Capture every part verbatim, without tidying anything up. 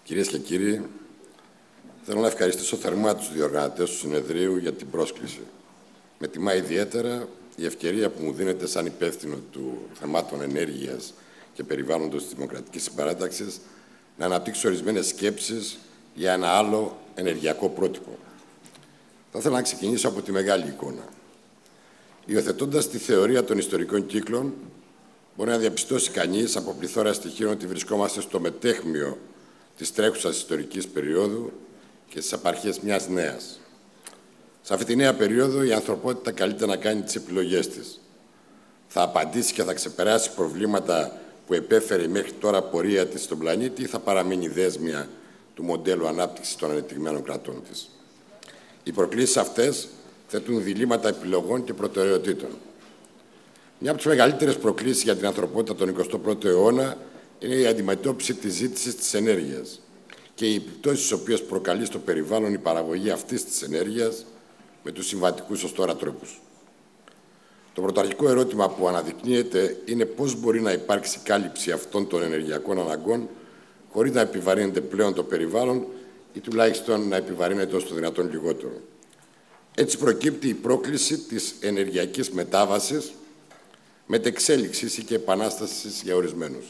Κυρίες και κύριοι, θέλω να ευχαριστήσω θερμά τους διοργανωτές του συνεδρίου για την πρόσκληση. Με τιμά ιδιαίτερα η ευκαιρία που μου δίνεται σαν υπεύθυνο του θεμάτων ενέργειας και περιβάλλοντος της Δημοκρατικής Συμπαράταξης να αναπτύξω ορισμένες σκέψεις για ένα άλλο ενεργειακό πρότυπο. Θα ήθελα να ξεκινήσω από τη μεγάλη εικόνα. Υιοθετώντας τη θεωρία των ιστορικών κύκλων, μπορεί να διαπιστώσει κανείς από πληθώρα στοιχείων ότι βρισκόμαστε στο μετέχμιο της τρέχουσας ιστορικής περίοδου και στις απαρχές μιας νέας. Σε αυτή τη νέα περίοδο η ανθρωπότητα καλείται να κάνει τις επιλογές της. Θα απαντήσει και θα ξεπεράσει προβλήματα που επέφερε μέχρι τώρα πορεία της στον πλανήτη ή θα παραμείνει δέσμια του μοντέλου ανάπτυξης των ανεπτυγμένων κρατών της. Οι προκλήσεις αυτές θέτουν διλήμματα επιλογών και προτεραιοτήτων. Μια από τις μεγαλύτερες προκλήσεις για την ανθρωπότητα τον εικοστό πρώτο αιώνα είναι η αντιμετώπιση της ζήτησης της ενέργειας και οι επιπτώσεις τις οποίες προκαλεί στο περιβάλλον η παραγωγή αυτής της ενέργειας με τους συμβατικούς ως τώρα τρόπους. Το πρωταρχικό ερώτημα που αναδεικνύεται είναι πώς μπορεί να υπάρξει κάλυψη αυτών των ενεργειακών αναγκών χωρίς να επιβαρύνεται πλέον το περιβάλλον ή τουλάχιστον να επιβαρύνεται όσο το δυνατόν λιγότερο. Έτσι προκύπτει η πρόκληση της ενεργειακής μετάβασης, μετεξέλιξης ή και επανάστασης για ορισμένους.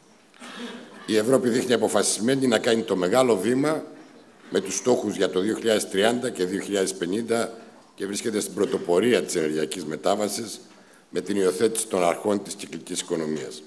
Η Ευρώπη δείχνει αποφασισμένη να κάνει το μεγάλο βήμα με τους στόχους για το δύο χιλιάδες τριάντα και δύο χιλιάδες πενήντα και βρίσκεται στην πρωτοπορία της ενεργειακής μετάβασης με την υιοθέτηση των αρχών της κυκλικής οικονομίας.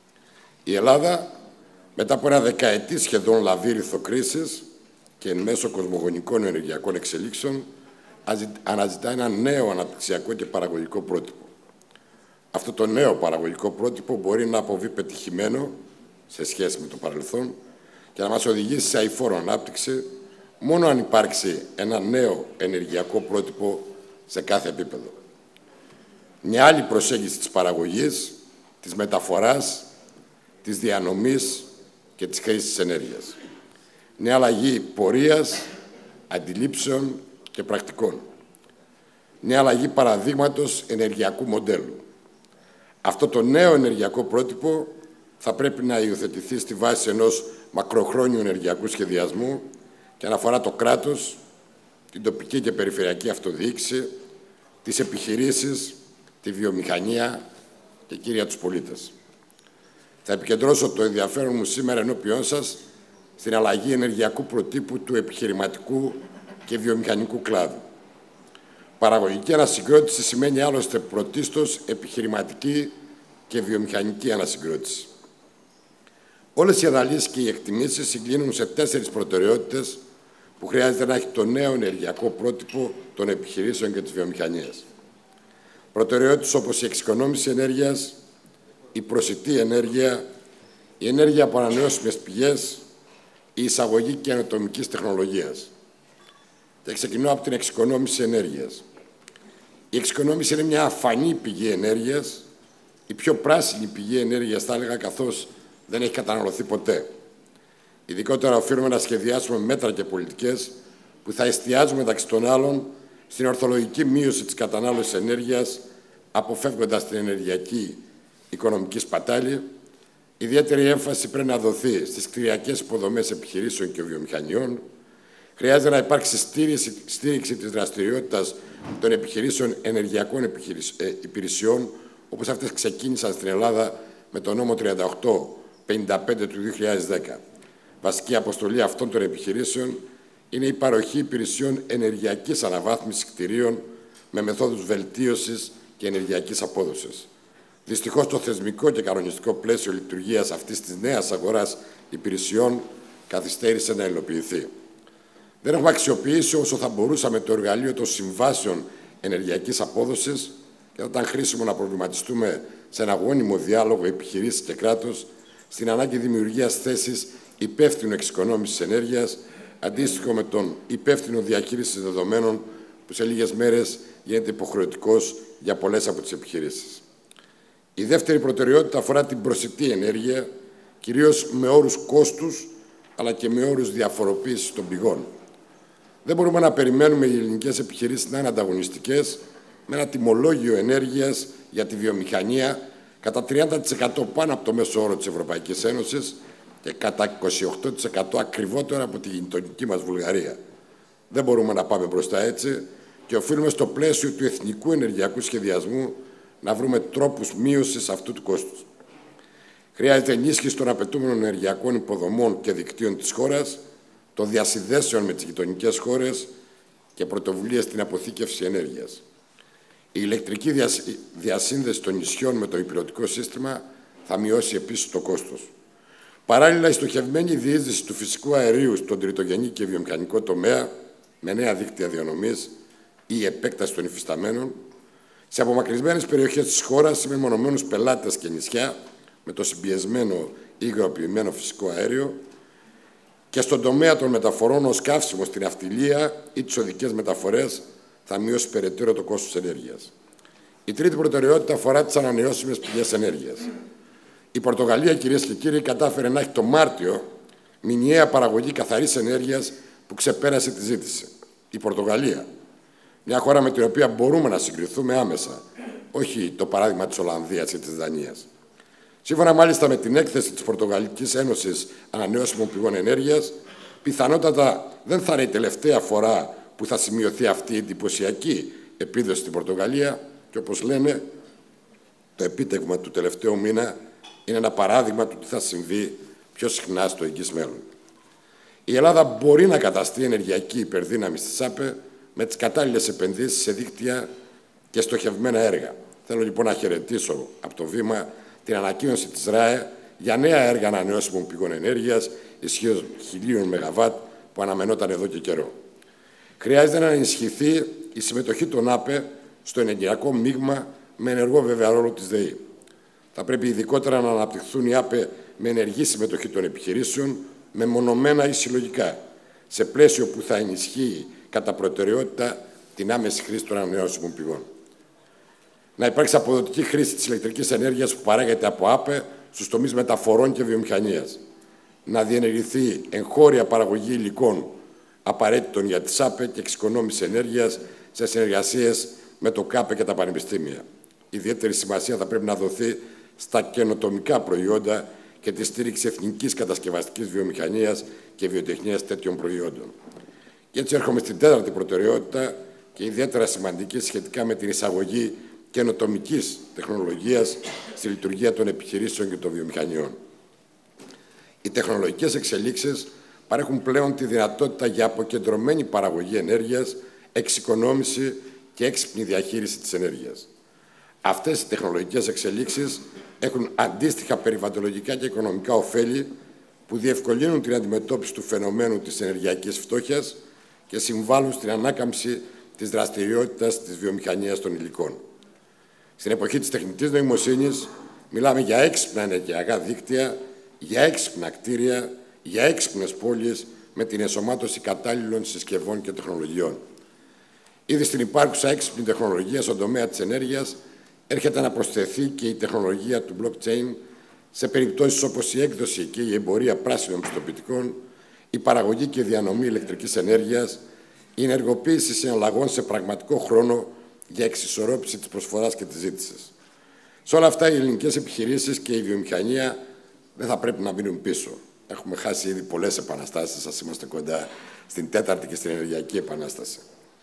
Η Ελλάδα, μετά από ένα δεκαετή σχεδόν λαβύρινθο κρίσης και εν μέσω κοσμογονικών ενεργειακών εξελίξεων, αναζητά ένα νέο αναπτυξιακό και παραγωγικό πρότυπο. Αυτό το νέο παραγωγικό πρότυπο μπορεί να αποβεί πετυχημένο σε σχέση με το παρελθόν και να μας οδηγήσει σε αειφόρο ανάπτυξη μόνο αν υπάρξει ένα νέο ενεργειακό πρότυπο σε κάθε επίπεδο. Μια άλλη προσέγγιση της παραγωγής, της μεταφοράς, της διανομής και της χρήσης της ενέργειας. Μια αλλαγή πορείας, αντιλήψεων και πρακτικών. Μια αλλαγή παραδείγματος ενεργειακού μοντέλου. Αυτό το νέο ενεργειακό πρότυπο θα πρέπει να υιοθετηθεί στη βάση ενός μακροχρόνιου ενεργειακού σχεδιασμού και αναφορά το κράτος, την τοπική και περιφερειακή αυτοδιοίκηση, τις επιχειρήσεις, τη βιομηχανία και κύρια τους πολίτες. Θα επικεντρώσω το ενδιαφέρον μου σήμερα ενώπιόν σας στην αλλαγή ενεργειακού προτύπου του επιχειρηματικού και βιομηχανικού κλάδου. Παραγωγική ανασυγκρότηση σημαίνει άλλωστε πρωτίστως επιχειρηματική και βιομηχανική ανασυγκρότηση. Όλες οι αναλύσεις και οι εκτιμήσεις συγκλίνουν σε τέσσερις προτεραιότητες που χρειάζεται να έχει το νέο ενεργειακό πρότυπο των επιχειρήσεων και της βιομηχανίας. Προτεραιότητες όπως η εξοικονόμηση ενέργειας, η προσιτή ενέργεια, η ενέργεια από ανανεώσιμες πηγές, η εισαγωγή καινοτομικής τεχνολογίας. Και ξεκινώ από την εξοικονόμηση ενέργειας. Η εξοικονόμηση είναι μια αφανή πηγή ενέργειας, η πιο πράσινη πηγή ενέργειας, θα έλεγα, καθώς δεν έχει καταναλωθεί ποτέ. Ειδικότερα οφείλουμε να σχεδιάσουμε μέτρα και πολιτικές που θα εστιάζουν μεταξύ των άλλων στην ορθολογική μείωση της κατανάλωσης ενέργειας, αποφεύγοντας την ενεργειακή οικονομική σπατάλη. Ιδιαίτερη έμφαση πρέπει να δοθεί στις κτηριακές υποδομές επιχειρήσεων και βιομηχανιών. Χρειάζεται να υπάρξει στήριξη, στήριξη της δραστηριότητας των επιχειρήσεων ενεργειακών επιχειρησ... ε, υπηρεσιών, όπως αυτές ξεκίνησαν στην Ελλάδα με το νόμο τριάντα οκτώ πενήντα πέντε του δύο χιλιάδες δέκα. Βασική αποστολή αυτών των επιχειρήσεων είναι η παροχή υπηρεσιών ενεργειακής αναβάθμισης κτηρίων με μεθόδους βελτίωσης και ενεργειακής απόδοσης. Δυστυχώς, το θεσμικό και κανονιστικό πλαίσιο λειτουργίας αυτής της νέας αγοράς υπηρεσιών καθυστέρησε να υλοποιηθεί. Δεν έχουμε αξιοποιήσει όσο θα μπορούσαμε το εργαλείο των συμβάσεων ενεργειακής απόδοσης και θα ήταν χρήσιμο να προβληματιστούμε σε ένα γόνιμο διάλογο επιχειρήσεις και κράτος στην ανάγκη δημιουργίας θέσης υπεύθυνου εξοικονόμησης ενέργειας, αντίστοιχο με τον υπεύθυνο διαχείρισης δεδομένων που σε λίγες μέρες γίνεται υποχρεωτικός για πολλές από τις επιχειρήσεις. Η δεύτερη προτεραιότητα αφορά την προσιτή ενέργεια, κυρίως με όρους κόστους, αλλά και με όρους διαφοροποίησης των πηγών. Δεν μπορούμε να περιμένουμε οι ελληνικές επιχειρήσεις να είναι ανταγωνιστικές με ένα τιμολόγιο ενέργειας για τη βιομηχανία κατά τριάντα τοις εκατό πάνω από το μέσο όρο της Ευρωπαϊκής Ένωσης και κατά είκοσι οκτώ τοις εκατό ακριβότερο από τη γειτονική μας Βουλγαρία. Δεν μπορούμε να πάμε μπροστά έτσι και οφείλουμε στο πλαίσιο του εθνικού ενεργειακού σχεδιασμού να βρούμε τρόπους μείωσης αυτού του κόστους. Χρειάζεται ενίσχυση των απαιτούμενων ενεργειακών υποδομών και δικτύων της χώρας, των διασυνδέσεων με τις γειτονικές χώρες και πρωτοβουλίες στην αποθήκευση ενέργειας. Η ηλεκτρική διασύνδεση των νησιών με το υπηρετικό σύστημα θα μειώσει επίσης το κόστος. Παράλληλα, η στοχευμένη διείσδυση του φυσικού αερίου στον τριτογενή και βιομηχανικό τομέα με νέα δίκτυα διανομής ή επέκταση των υφισταμένων, σε απομακρυσμένες περιοχές της χώρας με μονομένους πελάτες και νησιά, με το συμπιεσμένο ή υγροποιημένο φυσικό αέριο, και στον τομέα των μεταφορών ως καύσιμο στην ναυτιλία ή τις οδικές μεταφορές θα μειώσει περαιτέρω το κόστος ενέργειας. Η τρίτη προτεραιότητα αφορά τις ανανεώσιμες πηγές ενέργειας. Η Πορτογαλία, κυρίες και κύριοι, κατάφερε να έχει το Μάρτιο μηνιαία παραγωγή καθαρής ενέργειας που ξεπέρασε τη ζήτηση. Η Πορτογαλία, μια χώρα με την οποία μπορούμε να συγκριθούμε άμεσα, όχι το παράδειγμα της Ολλανδίας ή της Δανίας. Σύμφωνα μάλιστα με την έκθεση της Πορτογαλικής Ένωσης Ανανεώσιμων Πηγών Ενέργειας, πιθανότατα δεν θα είναι η τελευταία φορά που θα σημειωθεί αυτή η εντυπωσιακή επίδοση στην Πορτογαλία και, όπως λένε, το επίτευγμα του τελευταίου μήνα είναι ένα παράδειγμα του τι θα συμβεί πιο συχνά στο εγγύς μέλλον. Η Ελλάδα μπορεί να καταστεί ενεργειακή υπερδύναμη στη ΣΑΠΕ με τις κατάλληλες επενδύσεις σε δίκτυα και στοχευμένα έργα. Θέλω λοιπόν να χαιρετήσω από το βήμα την ανακοίνωση της ΡΑΕ για νέα έργα ανανεώσιμων πηγών ενέργειας ισχύως χιλίων ΜΒ που αναμενόταν εδώ και καιρό. Χρειάζεται να ενισχυθεί η συμμετοχή των ΑΠΕ στο ενεργειακό μείγμα με ενεργό βέβαια ρόλο της ΔΕΗ. Θα πρέπει ειδικότερα να αναπτυχθούν οι ΑΠΕ με ενεργή συμμετοχή των επιχειρήσεων, μεμονωμένα ή συλλογικά, σε πλαίσιο που θα ενισχύει κατά προτεραιότητα την άμεση χρήση των ανανεώσιμων πηγών. Να υπάρξει αποδοτική χρήση της ηλεκτρικής ενέργειας που παράγεται από ΑΠΕ στους τομείς μεταφορών και βιομηχανίας. Να διενεργηθεί εγχώρια παραγωγή υλικών απαραίτητων για τις ΑΠΕ και εξοικονόμηση ενέργειας σε συνεργασίες με το ΚΑΠΕ και τα πανεπιστήμια. Ιδιαίτερη σημασία θα πρέπει να δοθεί στα καινοτομικά προϊόντα και τη στήριξη εθνικής κατασκευαστικής βιομηχανίας και βιοτεχνίας τέτοιων προϊόντων. Και έτσι έρχομαι στην τέταρτη προτεραιότητα και ιδιαίτερα σημαντική σχετικά με την εισαγωγή καινοτομικής τεχνολογίας στη λειτουργία των επιχειρήσεων και των βιομηχανιών. Οι τεχνολογικές εξελίξεις παρέχουν πλέον τη δυνατότητα για αποκεντρωμένη παραγωγή ενέργειας, εξοικονόμηση και έξυπνη διαχείριση της ενέργειας. Αυτές οι τεχνολογικές εξελίξεις έχουν αντίστοιχα περιβαλλοντολογικά και οικονομικά ωφέλη που διευκολύνουν την αντιμετώπιση του φαινομένου της ενεργειακής φτώχειας και συμβάλλουν στην ανάκαμψη της δραστηριότητας της βιομηχανίας των υλικών. Στην εποχή της τεχνητής νοημοσύνης μιλάμε για έξυπνα ενεργειακά δίκτυα, για έξυπνα κτίρια, για έξυπνες πόλεις με την ενσωμάτωση κατάλληλων συσκευών και τεχνολογιών. Ήδη στην υπάρχουσα έξυπνη τεχνολογία στον τομέα της ενέργειας έρχεται να προσθεθεί και η τεχνολογία του blockchain σε περιπτώσεις όπως η έκδοση και η εμπορία πράσινων πιστοποιητικών, η παραγωγή και διανομή ηλεκτρικής ενέργειας, η ενεργοποίηση συναλλαγών σε πραγματικό χρόνο για εξισορρόπηση της προσφοράς και της ζήτησης. Σε όλα αυτά, οι ελληνικές επιχειρήσεις και η βιομηχανία δεν θα πρέπει να μείνουν πίσω. Έχουμε χάσει ήδη πολλές επαναστάσεις, σας είμαστε κοντά στην τέταρτη και στην ενεργειακή επανάσταση.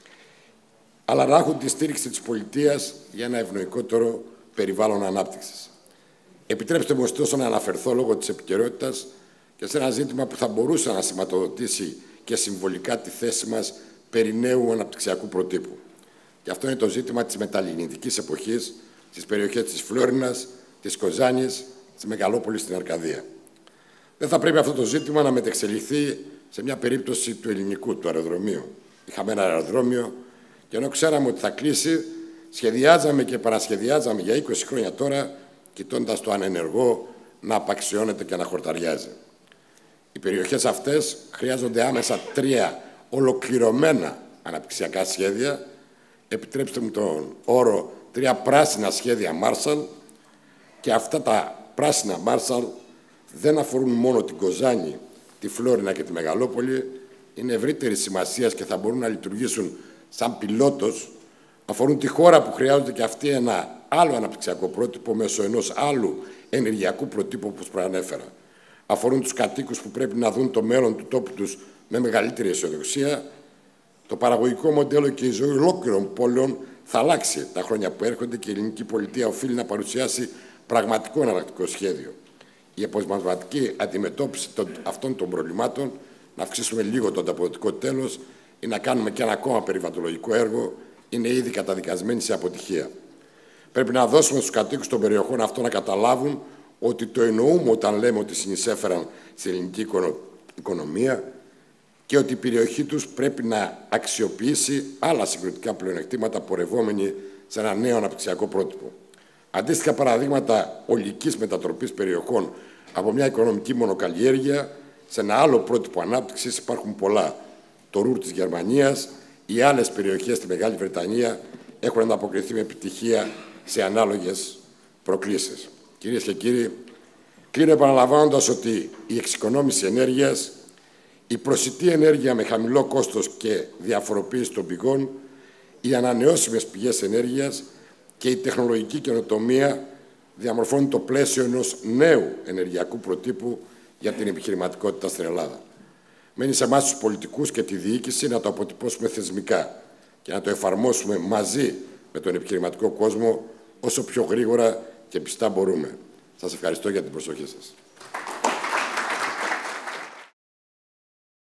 Αλλά να έχουν τη στήριξη της πολιτείας για ένα ευνοϊκότερο περιβάλλον ανάπτυξης. Επιτρέψτε μου ωστόσο να αναφερθώ λόγω της επικαιρότητας και σε ένα ζήτημα που θα μπορούσε να σηματοδοτήσει και συμβολικά τη θέση μας περί νέου αναπτυξιακού προτύπου. Και αυτό είναι το ζήτημα της μεταλλινητικής εποχής στις περιοχές της Φλόρινας, της Κοζάνης, της Μεγαλόπολης στην Αρκαδία. Δεν θα πρέπει αυτό το ζήτημα να μετεξελιχθεί σε μια περίπτωση του ελληνικού, του αεροδρομίου. Είχαμε ένα αεροδρόμιο και ενώ ξέραμε ότι θα κλείσει, σχεδιάζαμε και παρασχεδιάζαμε για είκοσι χρόνια τώρα, κοιτώντας το ανενεργό να απαξιώνεται και να χορταριάζει. Οι περιοχές αυτές χρειάζονται άμεσα τρία ολοκληρωμένα αναπτυξιακά σχέδια. Επιτρέψτε μου τον όρο, τρία πράσινα σχέδια Marshall, και αυτά τα πράσινα Marshall δεν αφορούν μόνο την Κοζάνη, τη Φλόρινα και τη Μεγαλόπολη, είναι ευρύτερη σημασίας και θα μπορούν να λειτουργήσουν σαν πιλότος, αφορούν τη χώρα που χρειάζονται και αυτή ένα άλλο αναπτυξιακό πρότυπο μέσω ενός άλλου ενεργειακού προτύπου όπως προανέφερα. αφορούν τους κατοίκους που πρέπει να δουν το μέλλον του τόπου τους με μεγαλύτερη αισιοδοξία. Το παραγωγικό μοντέλο και η ζωή ολόκληρων πόλεων θα αλλάξει τα χρόνια που έρχονται και η ελληνική πολιτεία οφείλει να παρουσιάσει πραγματικό εναλλακτικό σχέδιο. Η αποτελεσματική αντιμετώπιση των, αυτών των προβλημάτων, να αυξήσουμε λίγο το ανταποδοτικό τέλος ή να κάνουμε και ένα ακόμα περιβαλλοντολογικό έργο, είναι ήδη καταδικασμένη σε αποτυχία. Πρέπει να δώσουμε στους κατοίκους των περιοχών αυτών να καταλάβουν ότι το εννοούμε όταν λέμε ότι συνεισέφεραν στην ελληνική οικονομία και ότι η περιοχή τους πρέπει να αξιοποιήσει άλλα συγκριτικά πλεονεκτήματα πορευόμενοι σε ένα νέο αναπτυξιακό πρότυπο. Αντίστοιχα παραδείγματα ολικής μετατροπής περιοχών από μια οικονομική μονοκαλλιέργεια σε ένα άλλο πρότυπο ανάπτυξης υπάρχουν πολλά. Το Ρουρ της Γερμανίας, οι άλλες περιοχές στη Μεγάλη Βρετανία έχουν ανταποκριθεί με επιτυχία σε ανάλογες προκλήσεις. Κυρίες και κύριοι, κλείνω επαναλαμβάνοντας ότι η εξοικονόμηση ενέργειας, η προσιτή ενέργεια με χαμηλό κόστος και διαφοροποίηση των πηγών, οι ανανεώσιμες πηγές ενέργειας και η τεχνολογική καινοτομία διαμορφώνουν το πλαίσιο ενός νέου ενεργειακού προτύπου για την επιχειρηματικότητα στην Ελλάδα. Μένει σε εμάς τους πολιτικούς και τη διοίκηση να το αποτυπώσουμε θεσμικά και να το εφαρμόσουμε μαζί με τον επιχειρηματικό κόσμο όσο πιο γρήγορα και πιστά μπορούμε. Σας ευχαριστώ για την προσοχή σας.